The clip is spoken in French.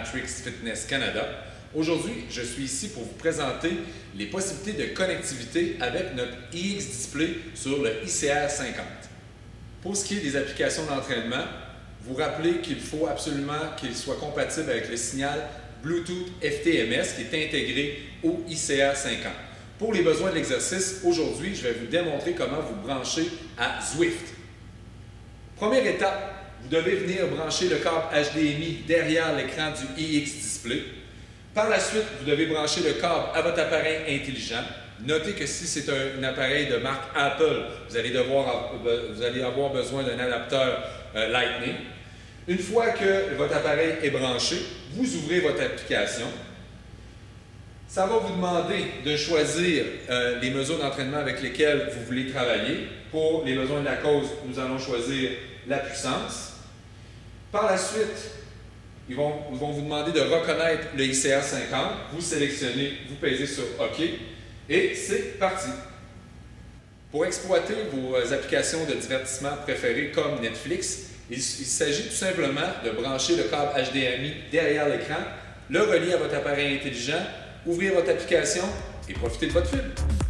Matrix Fitness Canada. Aujourd'hui, je suis ici pour vous présenter les possibilités de connectivité avec notre iX Display sur le ICR 50. Pour ce qui est des applications d'entraînement, vous rappelez qu'il faut absolument qu'il soit compatible avec le signal Bluetooth FTMS qui est intégré au ICR 50. Pour les besoins de l'exercice, aujourd'hui, je vais vous démontrer comment vous brancher à Zwift. Première étape, vous devez venir brancher le câble HDMI derrière l'écran du iX Display. Par la suite, vous devez brancher le câble à votre appareil intelligent. Notez que si c'est un appareil de marque Apple, vous allez avoir besoin d'un adapteur Lightning. Une fois que votre appareil est branché, vous ouvrez votre application. Ça va vous demander de choisir les mesures d'entraînement avec lesquelles vous voulez travailler. Pour les besoins de la cause, nous allons choisir la puissance. Par la suite, ils vont vous demander de reconnaître le ICR 50. Vous sélectionnez, vous pèsez sur OK et c'est parti. Pour exploiter vos applications de divertissement préférées comme Netflix, il s'agit tout simplement de brancher le câble HDMI derrière l'écran, le relier à votre appareil intelligent, ouvrir votre application et profiter de votre film.